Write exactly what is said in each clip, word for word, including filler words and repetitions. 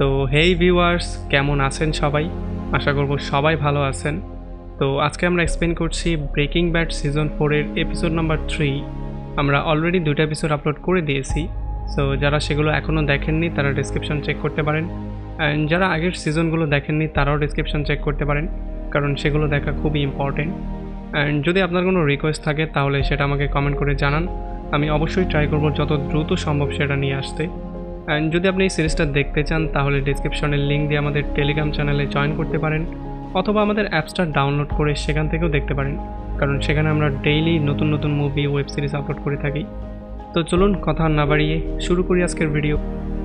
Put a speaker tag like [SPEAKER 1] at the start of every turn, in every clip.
[SPEAKER 1] তো হেই ভিউয়ার্স, কেমন আছেন সবাই? আশা করব সবাই ভালো আছেন। তো আজকে আমরা এক্সপ্লেন করছি ব্রেকিং ব্যাড সিজন ফোর এর এপিসোড নাম্বার থ্রি। আমরা অলরেডি দুটো এপিসোড আপলোড করে দিয়েছি, সো যারা সেগুলো এখনও দেখেননি তারা ডেসক্রিপশন চেক করতে পারেন, অ্যান্ড যারা আগের সিজনগুলো দেখেননি তারাও ডেসক্রিপশন চেক করতে পারেন, কারণ সেগুলো দেখা খুবই ইম্পর্টেন্ট। অ্যান্ড যদি আপনার কোনো রিকোয়েস্ট থাকে তাহলে সেটা আমাকে কমেন্ট করে জানান, আমি অবশ্যই ট্রাই করব যত দ্রুত সম্ভব সেটা নিয়ে আসতে। অ্যান্ড যদি আপনি এই সিরিজটা দেখতে চান তাহলে ডেসক্রিপশনের লিঙ্ক দিয়ে আমাদের টেলিগ্রাম চ্যানেলে জয়েন করতে পারেন, অথবা আমাদের অ্যাপসটা ডাউনলোড করে সেখান থেকেও দেখতে পারেন, কারণ সেখানে আমরা ডেইলি নতুন নতুন মুভি ওয়েব সিরিজ আপলোড করে থাকি। তো চলুন কথা না বাড়িয়ে শুরু করি আজকের ভিডিও।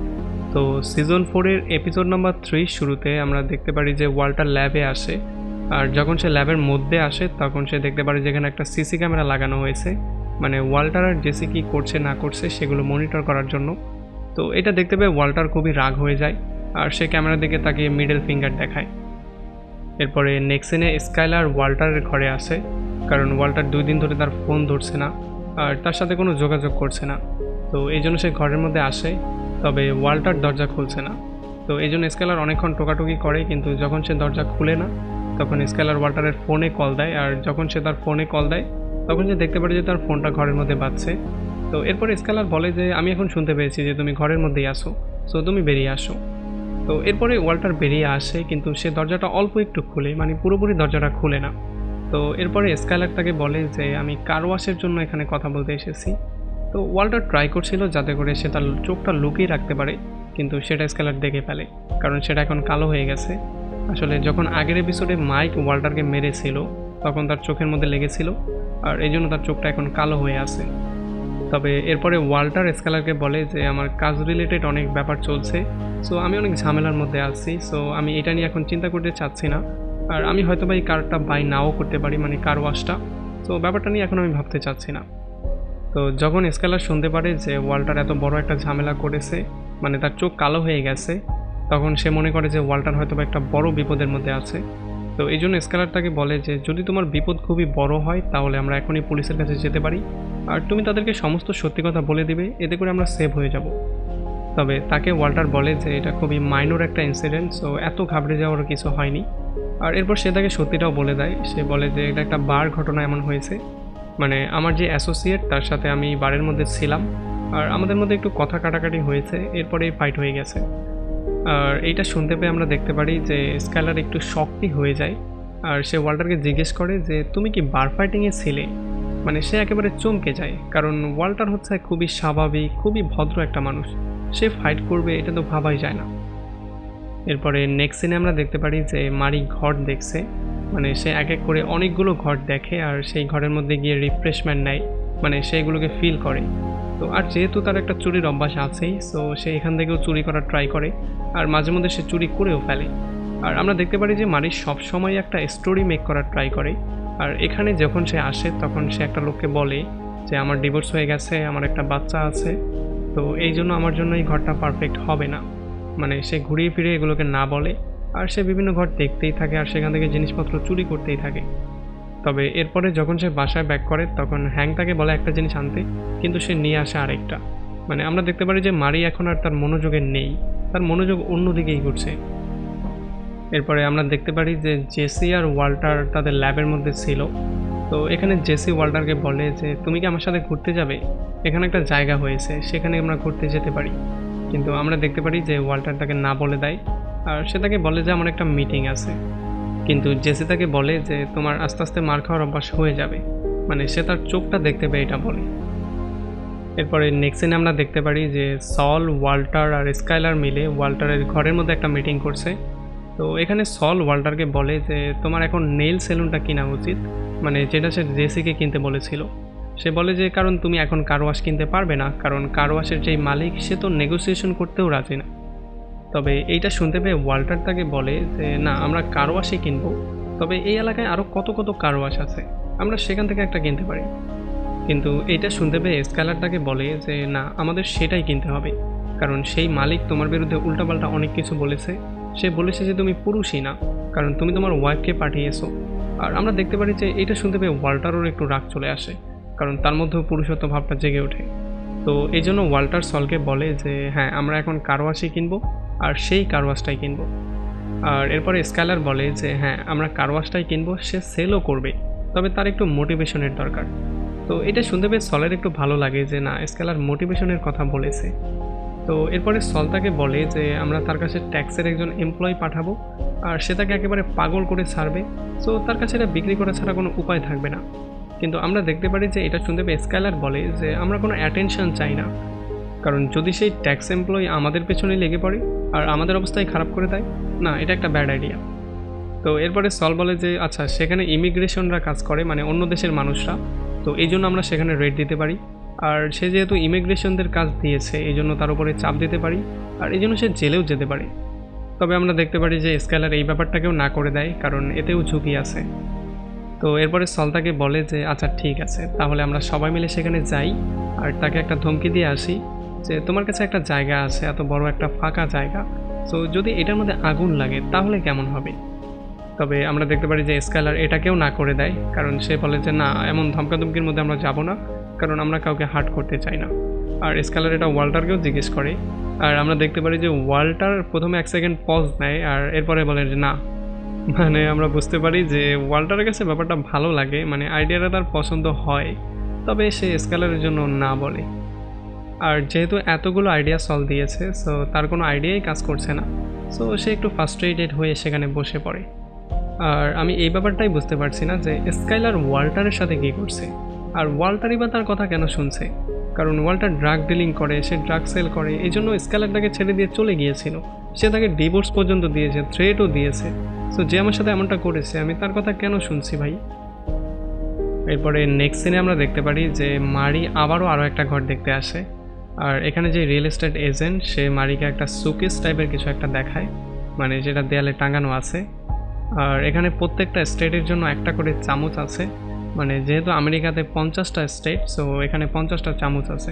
[SPEAKER 1] তো সিজন ফোরের এপিসোড নাম্বার থ্রি শুরুতে আমরা দেখতে পারি যে ওয়াল্টার ল্যাবে আসে, আর যখন সে ল্যাবের মধ্যে আসে তখন সে দেখতে পারে যেখানে একটা সিসি ক্যামেরা লাগানো হয়েছে, মানে ওয়াল্টার আর জেসি কী করছে না করছে সেগুলো মনিটর করার জন্য। তো এটা দেখতে পেয়ে ওয়াল্টার খুবই রাগ হয়ে যায়, আর সে ক্যামেরার দিকে তাকিয়ে মিডল ফিঙ্গার দেখায়। এরপরে নেক্সট সিনে স্কাইলার ওয়াল্টারের ঘরে আসে, কারণ ওয়াল্টার দুই দিন ধরে তার ফোন ধরছে না আর তার সাথে কোনো যোগাযোগ করছে না। তো এই জন্য সে ঘরের মধ্যে আসে, তবে ওয়াল্টার দরজা খুলছে না। তো এই জন্য স্কাইলার অনেকক্ষণ টোকাটুকি করে, কিন্তু যখন সে দরজা খুলে না তখন স্কাইলার ওয়াল্টারের ফোনে কল দেয়, আর যখন সে তার ফোনে কল দেয় তখন সে দেখতে পারে যে তার ফোনটা ঘরের মধ্যে বাজছে। তো এরপরে স্কাইলার বলে যে আমি এখন শুনতে পেয়েছি যে তুমি ঘরের মধ্যেই আসো, সো তুমি বেরিয়ে আসো। তো এরপরে ওয়াল্টার বেরিয়ে আসে, কিন্তু সে দরজাটা অল্প একটু খুলে, মানে পুরোপুরি দরজাটা খুলে না। তো এরপরে স্কাইলার তাকে বলে যে আমি কার ওয়াশের জন্য এখানে কথা বলতে এসেছি। তো ওয়াল্টার ট্রাই করছিল যাতে করে সে তার চোখটা লুকিয়ে রাখতে পারে, কিন্তু সেটা স্কাইলার দেখে ফেলে, কারণ সেটা এখন কালো হয়ে গেছে। আসলে যখন আগের এপিসোডে মাইক ওয়াল্টারকে মেরেছিল তখন তার চোখের মধ্যে লেগেছিল, আর এই জন্য তার চোখটা এখন কালো হয়ে আছে। তবে এরপরে ওয়াল্টার স্কাইলারকে বলে যে আমার কাজ রিলেটেড অনেক ব্যাপার চলছে, সো আমি অনেক ঝামেলার মধ্যে আছি, সো আমি এটা নিয়ে এখন চিন্তা করতে চাচ্ছি না, আর আমি হয়তো বা এই কারটা বাই নাও করতে পারি, মানে কার ওয়াশটা। তো ব্যাপারটা নিয়ে এখন আমি ভাবতে চাচ্ছি না। তো যখন স্কাইলার শুনতে পারে যে ওয়াল্টার এত বড় একটা ঝামেলা করেছে, মানে তার চোখ কালো হয়ে গেছে, তখন সে মনে করে যে ওয়াল্টার হয়তো বা একটা বড় বিপদের মধ্যে আছে। তো এই জন্য স্কাইলার তাকে বলে যে যদি তোমার বিপদ খুবই বড় হয় তাহলে আমরা এখনই পুলিশের কাছে যেতে পারি, আর তুমি তাদেরকে সমস্ত সত্যি কথা বলে দিবে, এতে করে আমরা সেভ হয়ে যাব। তবে তাকে ওয়াল্টার বলে যে এটা খুবই মাইনর একটা ইনসিডেন্ট, সো এত ঘাবড়ে যাওয়ার কিছু হয়নি। আর এরপর সে তাকে সত্যিটাও বলে দেয়, সে বলে যে এটা একটা বার ঘটনা এমন হয়েছে, মানে আমার যে অ্যাসোসিয়েট তার সাথে আমি বারের মধ্যে ছিলাম, আর আমাদের মধ্যে একটু কথা কাটাকাটি হয়েছে, এরপরেই ফাইট হয়ে গেছে। আর এইটা শুনতে পেয়ে আমরা দেখতে পারি যে স্কাইলার একটু শকই হয়ে যায়, আর সে ওয়াল্টারকে জিজ্ঞেস করে যে তুমি কি বার ফাইটিংয়ে ছিলে। মানে সে একেবারে চমকে যায়, কারণ ওয়াল্টার হচ্ছে খুবই স্বাভাবিক, খুবই ভদ্র একটা মানুষ, সে ফাইট করবে এটা তো ভাবাই যায় না। এরপরে নেক্সট সিনে আমরা দেখতে পারি যে মারি ঘর দেখছে, মানে সে এক এক করে অনেকগুলো ঘর দেখে, আর সেই ঘরের মধ্যে গিয়ে রিফ্রেশমেন্ট নেয়, মানে সেগুলোকে ফিল করে। তো আর যেহেতু তার একটা চুরির অভ্যাস আছেই, সো সে এখান থেকেও চুরি করার ট্রাই করে, আর মাঝে মধ্যে সে চুরি করেও ফেলে। আর আমরা দেখতে পারি যে মারি সবসময় একটা স্টোরি মেক করার ট্রাই করে, আর এখানে যখন সে আসে তখন সে একটা লোককে বলে যে আমার ডিভোর্স হয়ে গেছে, আমার একটা বাচ্চা আছে, তো এই জন্য আমার জন্য এই ঘরটা পারফেক্ট হবে না। মানে সে ঘুরিয়ে ফিরে এগুলোকে না বলে, আর সে বিভিন্ন ঘর দেখতেই থাকে, আর সেখান থেকে জিনিসপত্র চুরি করতেই থাকে। তবে এরপরে যখন সে বাসায় ব্যাক করে তখন হ্যাং তাকে বলে একটা জিনিস আনতে, কিন্তু সে নিয়ে আসে আরেকটা। মানে আমরা দেখতে পারি যে মারি এখন আর তার মনোযোগে নেই, তার মনোযোগ অন্যদিকেই ঘুরছে। এরপরে আমরা দেখতে পারি যে জেসি আর ওয়াল্টার তাদের ল্যাবের মধ্যে ছিল। তো এখানে জেসি ওয়াল্টারকে বলে যে তুমি কি আমার সাথে ঘুরতে যাবে, এখানে একটা জায়গা হয়েছে, সেখানে আমরা ঘুরতে যেতে পারি। কিন্তু আমরা দেখতে পারি যে ওয়াল্টার তাকে না বলে দেয়, আর সে তাকে বলে যে আমার একটা মিটিং আছে। কিন্তু জেসি তাকে বলে যে তোমার আস্তে আস্তে মার খাওয়ার অভ্যাস হয়ে যাবে, মানে সে তার চোখটা দেখতে পেয়ে এটা বলে। এরপরে নেক্সট সিনে আমরা দেখতে পারি যে সল, ওয়াল্টার আর স্কাইলার মিলে ওয়াল্টারের ঘরের মধ্যে একটা মিটিং করছে। তো এখানে সল ওয়াল্টারকে বলে যে তোমার এখন নেইল সেলুনটা কেনা উচিত, মানে যেটা সে জেসিকে কিনতে বলেছিল। সে বলে যে কারণ তুমি এখন কার ওয়াশ কিনতে পারবে না, কারণ কার ওয়াশের যেই মালিক সে তো নেগোসিয়েশন করতেও রাজি না। তবে এইটা শুনতে পেয়ে ওয়াল্টার তাকে বলে যে না, আমরা কার ওয়াশই কিনবো, তবে এই এলাকায় আরও কত কত কার ওয়াশ আছে, আমরা সেখান থেকে একটা কিনতে পারি। কিন্তু এইটা শুনতে পেয়ে স্কাইলার তাকে বলে যে না, আমাদের সেটাই কিনতে হবে, কারণ সেই মালিক তোমার বিরুদ্ধে উল্টাপাল্টা অনেক কিছু বলেছে। সে বলেছে যে তুমি পুরুষই না, কারণ তুমি তোমার ওয়াইফকে পাঠিয়েছো। আর আমরা দেখতে পারি যে এটা শুনতে পেয়ে ওয়াল্টারও একটু রাগ চলে আসে, কারণ তার মধ্যেও পুরুষত্ব ভাবটা জেগে ওঠে। তো এই জন্য ওয়াল্টার সলকে বলে যে হ্যাঁ, আমরা এখন কার ওয়াশই কিনবো, আর সেই কার ওয়াশটাই কিনবো। আর এরপরে স্কাইলার বলে যে হ্যাঁ আমরা কার ওয়াশটাই কিনবো, সে সেলও করবে, তবে তার একটু মোটিভেশনের দরকার। তো এটা শুনতে পেয়ে সলের একটু ভালো লাগে যে না, স্কাইলার মোটিভেশনের কথা বলেছে। তো এরপরে সল তাকে বলে যে আমরা তার কাছে ট্যাক্সের একজন এমপ্লয়ি পাঠাবো, আর সে তাকে একেবারে পাগল করে ছাড়বে। সো তার কাছে এটা বিক্রি করা ছাড়া কোনো উপায় থাকবে না। কিন্তু আমরা দেখতে পারি যে এটা শুনতে পেয়ে স্কাইলার বলে যে আমরা কোনো অ্যাটেনশন চাই না, কারণ যদি সেই ট্যাক্স এমপ্লয়ি আমাদের পেছনে লেগে পড়ে আর আমাদের অবস্থায় খারাপ করে দেয়, না এটা একটা ব্যাড আইডিয়া। তো এরপরে সল বলে যে আচ্ছা সেখানে ইমিগ্রেশনরা কাজ করে, মানে অন্য দেশের মানুষরা, তো এই জন্য আমরা সেখানে রেট দিতে পারি। আর সে যেহেতু ইমিগ্রেশনদের কাজ দিয়েছে এই জন্য তার উপরে চাপ দিতে পারি, আর এই জন্য সে জেলেও যেতে পারে। তবে আমরা দেখতে পারি যে স্কাইলার এই ব্যাপারটাকেও না করে দেয়, কারণ এতেও ঝুঁকি আছে। তো এরপরে সল তাকে বলে যে আচ্ছা ঠিক আছে, তাহলে আমরা সবাই মিলে সেখানে যাই আর তাকে একটা ধমকি দিয়ে আসি যে তোমার কাছে একটা জায়গা আছে, এত বড় একটা ফাঁকা জায়গা, সো যদি এটার মধ্যে আগুন লাগে তাহলে কেমন হবে। তবে আমরা দেখতে পারি যে স্কাইলার এটাকেও না করে দেয়, কারণ সে বলে যে না, এমন ধমকাধমকির মধ্যে আমরা যাব না, কারণ আমরা কাউকে হার্ট করতে চাই না। আর স্কাইলার এটা ওয়াল্টারকেও জিজ্ঞেস করে, আর আমরা দেখতে পারি যে ওয়াল্টার প্রথমে এক সেকেন্ড পজ নেয় আর এরপরে বলে যে না। মানে আমরা বুঝতে পারি যে ওয়াল্টারের কাছে ব্যাপারটা ভালো লাগে, মানে আইডিয়াটা তার পছন্দ হয়, তবে সে স্কাইলারের জন্য না বলে। আর যেহেতু এতগুলো আইডিয়া সলভ দিয়েছে, সো তার কোনো আইডিয়াই কাজ করছে না, সো সে একটু ফ্রাস্ট্রেটেড হয়ে সেখানে বসে পড়ে। আর আমি এই ব্যাপারটাই বুঝতে পারছি না যে স্কাইলার ওয়াল্টারের সাথে কী করছে, আর ওয়াল্টারই বা তার কথা কেন শুনছে। কারণ ওয়াল্টার ড্রাগ ডিলিং করে, সে ড্রাগ সেল করে, এই জন্য স্কাইলার তাকে ছেড়ে দিয়ে চলে গিয়েছিল। সে তাকে ডিভোর্স পর্যন্ত দিয়েছে, থ্রেটও দিয়েছে। সো যে আমার সাথে এমনটা করেছে আমি তার কথা কেন শুনছি ভাই। এরপরে নেক্সট সিনে আমরা দেখতে পারি যে মারি আবারও আরও একটা ঘর দেখতে আসে, আর এখানে যে রিয়েল এস্টেট এজেন্ট সে মারিকে একটা সুকেস টাইপের কিছু একটা দেখায়, মানে যেটা দেয়ালে টাঙানো আছে। আর এখানে প্রত্যেকটা স্টেটের জন্য একটা করে চামচ আছে, মানে যেহেতু আমেরিকাতে পঞ্চাশটা স্টেট, সো এখানে পঞ্চাশটা চামচ আছে।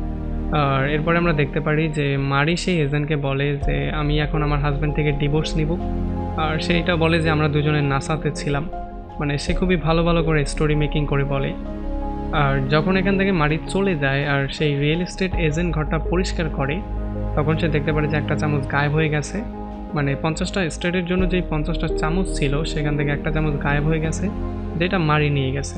[SPEAKER 1] আর এরপরে আমরা দেখতে পারি যে মারি সেই এজেন্টকে বলে যে আমি এখন আমার হাজব্যান্ড থেকে ডিভোর্স নিব, আর সেইটা বলে যে আমরা দুজনে নাসাতে ছিলাম, মানে সে খুবই ভালো ভালো করে স্টোরি মেকিং করে বলে। আর যখন এখান থেকে মারি চলে যায় আর সেই রিয়েল এস্টেট এজেন্ট ঘরটা পরিষ্কার করে, তখন সে দেখতে পারে যে একটা চামচ গায়েব হয়ে গেছে, মানে পঞ্চাশটা স্টেটের জন্য যেই পঞ্চাশটা চামচ ছিল সেখান থেকে একটা চামচ গায়েব হয়ে গেছে, যেটা মারি নিয়ে গেছে।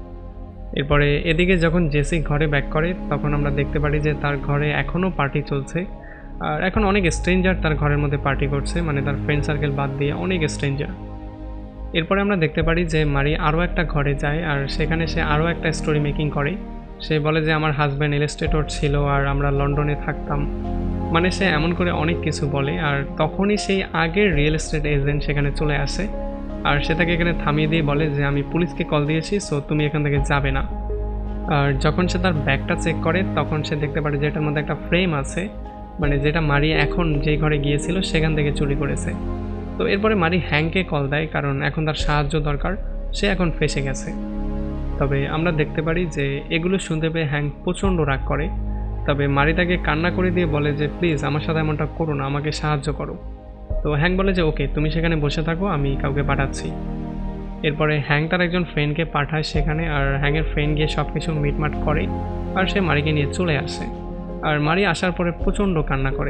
[SPEAKER 1] এরপরে এদিকে যখন জেসি ঘরে ব্যাক করে তখন আমরা দেখতে পারি যে তার ঘরে এখনও পার্টি চলছে, আর এখন অনেক স্ট্রেঞ্জার তার ঘরের মধ্যে পার্টি করছে, মানে তার ফ্রেন্ড সার্কেল বাদ দিয়ে অনেক স্ট্রেঞ্জার। এরপরে আমরা দেখতে পারি যে মারি আরও একটা ঘরে যায় আর সেখানে সে আরও একটা স্টোরি মেকিং করে। সে বলে যে আমার হাজব্যান্ড ইলাস্ট্রেটর ছিল আর আমরা লন্ডনে থাকতাম, মানে সে এমন করে অনেক কিছু বলে। আর তখনই সেই আগের রিয়েল এস্টেট এজেন্ট সেখানে চলে আসে, আর সে তাকে এখানে থামিয়ে দিয়ে বলে যে আমি পুলিশকে কল দিয়েছি, সো তুমি এখান থেকে যাবে না। আর যখন সে তার ব্যাগটা চেক করে তখন সে দেখতে পারে যে এটার মধ্যে একটা ফ্রেম আছে, মানে যেটা মারি এখন যেই ঘরে গিয়েছিল সেখান থেকে চুরি করেছে। তো এরপরে মারি হ্যাংকে কল দেয়, কারণ এখন তার সাহায্য দরকার, সে এখন ফেসে গেছে। তবে আমরা দেখতে পারি যে এগুলো শুনতে পেয়ে হ্যাং প্রচণ্ড রাগ করে, তবে মারি তাকে কান্না করে দিয়ে বলে যে প্লিজ আমার সাথে এমনটা করো না, আমাকে সাহায্য করো। তো হ্যাং বলে যে ওকে তুমি সেখানে বসে থাকো, আমি কাউকে পাঠাচ্ছি। এরপরে হ্যাং তার একজন ফ্রেন্ডকে পাঠায় সেখানে, আর হ্যাংয়ের ফ্রেন্ড গিয়ে সব কিছু মিটমাট করে আর সে মারিকে নিয়ে চলে আসে। আর মারি আসার পরে প্রচণ্ড কান্না করে।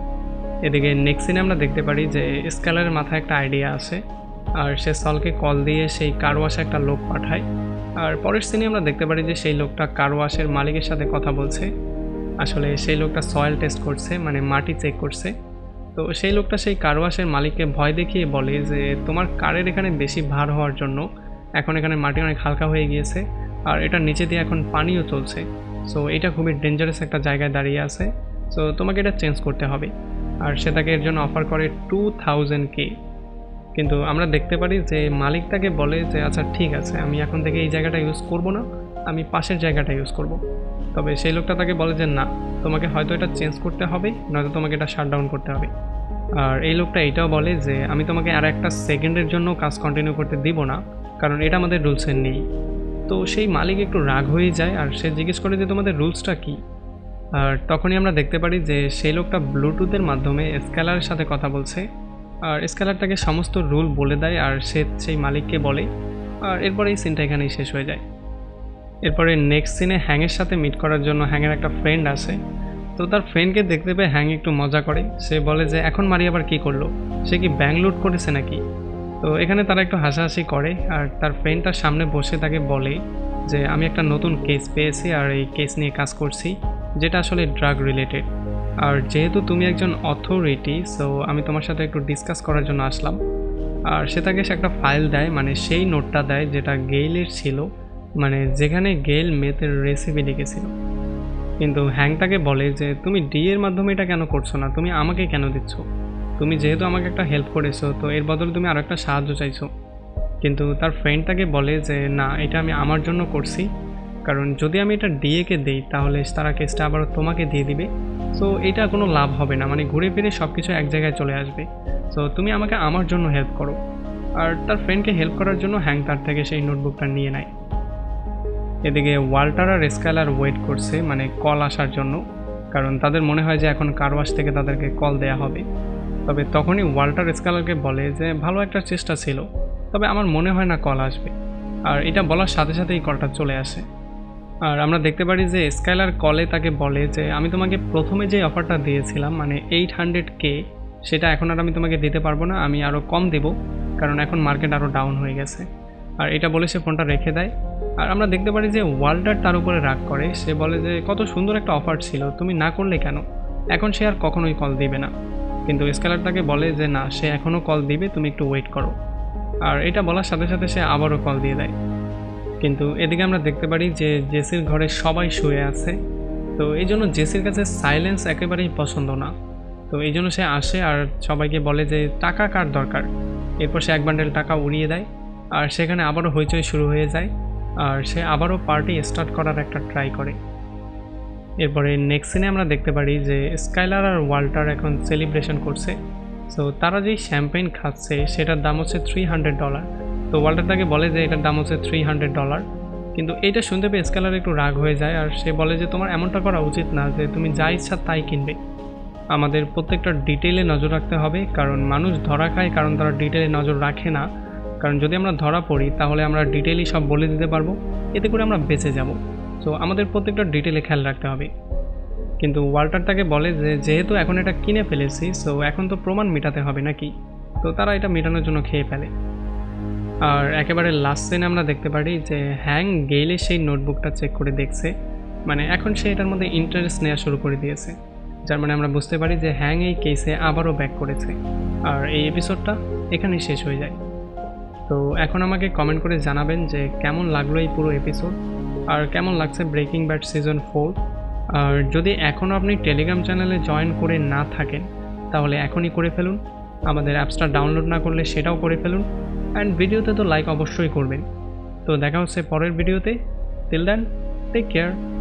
[SPEAKER 1] এদিকে নেক্সট সিনে আমরা দেখতে পারি যে স্কাইলারের মাথায় একটা আইডিয়া আসে, আর সে সলকে কল দিয়ে সেই কার ওয়াশে একটা লোক পাঠায়। আর পরের সিনে আমরা দেখতে পারি যে সেই লোকটা কার ওয়াশের মালিকের সাথে কথা বলছে। আসলে সেই লোকটা সয়েল টেস্ট করছে, মানে মাটি চেক করছে। তো সেই লোকটা সেই কার ওয়াশের মালিককে ভয় দেখিয়ে বলে যে তোমার কারের এখানে বেশি ভার হওয়ার জন্য এখন এখানে মাটি অনেক হালকা হয়ে গিয়েছে, আর এটা নিচে দিয়ে এখন পানিও চলছে, সো এটা খুবই ডেঞ্জারাস একটা জায়গায় দাঁড়িয়ে আছে, সো তোমাকে এটা চেঞ্জ করতে হবে। আর সে তাকে এর জন্য অফার করে টু থাউজেন্ড কে। কিন্তু আমরা দেখতে পারি যে মালিক তাকে বলে যে আচ্ছা ঠিক আছে, আমি এখন থেকে এই জায়গাটা ইউজ করব না, আমি পাশের জায়গাটা ইউজ করব। তবে সেই লোকটা তাকে বলে যে না, তোমাকে হয়তো এটা চেঞ্জ করতে হবে, নয়তো তোমাকে এটা শাটডাউন করতে হবে। আর এই লোকটা এটাও বলে যে আমি তোমাকে আর একটা সেকেন্ডের জন্য কাজ কন্টিনিউ করতে দিব না, কারণ এটা আমাদের রুলসের নেই। তো সেই মালিক একটু রাগ হয়ে যায় আর সে জিজ্ঞেস করে যে তোমাদের রুলসটা কী। আর তখনই আমরা দেখতে পারি যে সেই লোকটা ব্লুটুথের মাধ্যমে স্কেলারের সাথে কথা বলছে, আর স্কেলার তাকে সমস্ত রুল বলে দেয় আর সে সেই মালিককে বলে। আর এরপরে এই সিনটা এখানেই শেষ হয়ে যায়। এরপরে নেক্সট সিনে হ্যাংয়ের সাথে মিট করার জন্য হ্যাংয়ের একটা ফ্রেন্ড আসে। তো তার ফ্রেন্ডকে দেখতে পেয়ে হ্যাং একটু মজা করে, সে বলে যে এখন মারি আবার কী করলো, সে কি ব্যাংক লুট করেছে নাকি। তো এখানে তারা একটু হাসাহাসি করে আর তার ফ্রেন্ড তার সামনে বসে তাকে বলে যে আমি একটা নতুন কেস পেয়েছি আর এই কেস নিয়ে কাজ করছি যেটা আসলে ড্রাগ রিলেটেড, আর যেহেতু তুমি একজন অথরিটি সো আমি তোমার সাথে একটু ডিসকাস করার জন্য আসলাম। আর সে তাকে সে একটা ফাইল দেয়, মানে সেই নোটটা দেয় যেটা গেইলের ছিল, মানে যেখানে গেইল মেথের রেসিপি লিখেছিল। কিন্তু হ্যাং তাকে বলে যে তুমি ডি এর মাধ্যমে এটা কেন করছো না, তুমি আমাকে কেন দিচ্ছ, তুমি যেহেতু আমাকে একটা হেল্প করেছো তো এর বদলে তুমি আরও একটা সাহায্য চাইছো। কিন্তু তার ফ্রেন্ড তাকে বলে যে না, এটা আমি আমার জন্য করছি, কারণ যদি আমি এটা ডিএকে দিই তাহলে তারা কেসটা আবার তোমাকে দিয়ে দিবে, সো এটা কোনো লাভ হবে না, মানে ঘুরে ফিরে সব কিছু এক জায়গায় চলে আসবে, সো তুমি আমাকে আমার জন্য হেল্প করো। আর তার ফ্রেন্ডকে হেল্প করার জন্য হ্যাং তার থেকে সেই নোটবুকটা নিয়ে নেয়। এদিকে ওয়াল্টার আর স্কাইলার ওয়েট করছে, মানে কল আসার জন্য, কারণ তাদের মনে হয় যে এখন কারওয়াশ থেকে তাদেরকে কল দেয়া হবে। তবে তখনই ওয়াল্টার স্কাইলারকে বলে যে ভালো একটা চেষ্টা ছিল, তবে আমার মনে হয় না কল আসবে। আর এটা বলার সাথে সাথেই কলটা চলে আসে। আর আমরা দেখতে পারি যে স্কাইলার কলে তাকে বলে যে আমি তোমাকে প্রথমে যে অফারটা দিয়েছিলাম মানে এইট হান্ড্রেড কে, সেটা এখন আর আমি তোমাকে দিতে পারবো না, আমি আরও কম দেব, কারণ এখন মার্কেট আরও ডাউন হয়ে গেছে। আর এটা বলে সে ফোনটা রেখে দেয়। আর আমরা দেখতে পারি যে ওয়াল্টার তার উপরে রাগ করে, সে বলে যে কত সুন্দর একটা অফার ছিল, তুমি না করলে কেন, এখন সে আর কখনোই কল দিবে না। কিন্তু স্কাইলার তাকে বলে যে না, সে এখনও কল দিবে, তুমি একটু ওয়েট করো। আর এটা বলার সাথে সাথে সে আবারও কল দিয়ে দেয়। কিন্তু এদিকে আমরা দেখতে পারি যে জেসির ঘরে সবাই শুয়ে আছে, তো এই জন্য জেসির কাছে সাইলেন্স একেবারেই পছন্দ না। তো এই জন্য সে আসে আর সবাইকে বলে যে টাকা কার দরকার। এরপর সে এক বান্ডেল টাকা উড়িয়ে দেয় আর সেখানে আবারও হইচই শুরু হয়ে যায় আর সে আবারও পার্টি স্টার্ট করার একটা ট্রাই করে। এরপরে নেক্সট সিনে আমরা দেখতে পারি যে স্কাইলার আর ওয়াল্টার এখন সেলিব্রেশন করছে। সো তারা যেই শ্যাম্পেইন খাচ্ছে সেটার দাম হচ্ছে থ্রি হান্ড্রেড ডলার। তো ওয়াল্টার তাকে বলে যে এটার দাম হচ্ছে থ্রি হান্ড্রেড ডলার। কিন্তু এইটা শুনতে পেয়ে স্কাইলার একটু রাগ হয়ে যায় আর সে বলে যে তোমার এমনটা করা উচিত না যে তুমি যা ইচ্ছা তাই কিনবে, আমাদের প্রত্যেকটা ডিটেইলে নজর রাখতে হবে, কারণ মানুষ ধরা খায় কারণ তারা ডিটেইলে নজর রাখে না, কারণ যদি আমরা ধরা পড়ি তাহলে আমরা ডিটেইলি সব বলে দিতে পারবো, এতে করে আমরা বেঁচে যাব। সো আমাদের প্রত্যেকটা ডিটেইলে খেয়াল রাখতে হবে। কিন্তু ওয়াল্টার তাকে বলে যে যেহেতু এখন এটা কিনে ফেলেছি সো এখন তো প্রমাণ মেটাতে হবে নাকি, তো তারা এটা মেটানোর জন্য খেয়ে ফেলে। আর একেবারে লাস্ট সিনে আমরা দেখতে পারি যে হ্যাং গেইলে সেই নোটবুকটা চেক করে দেখছে, মানে এখন সে এটার মধ্যে ইন্টারেস্ট নেওয়া শুরু করে দিয়েছে, যার মানে আমরা বুঝতে পারি যে হ্যাং এই কেসে আবারও ব্যাক করেছে। আর এই এপিসোডটা এখানেই শেষ হয়ে যায়। তো এখন আমাকে কমেন্ট করে জানাবেন যে কেমন লাগলো এই পুরো এপিসোড আর কেমন লাগছে ব্রেকিং ব্যাড সিজন ফোর। আর যদি এখনও আপনি টেলিগ্রাম চ্যানেলে জয়েন করে না থাকেন তাহলে এখনই করে ফেলুন, আমাদের অ্যাপসটা ডাউনলোড না করলে সেটাও করে ফেলুন, অ্যান্ড ভিডিওতে তো লাইক অবশ্যই করবেন। তো দেখা হচ্ছে পরের ভিডিওতে, টিল দেন টেক কেয়ার।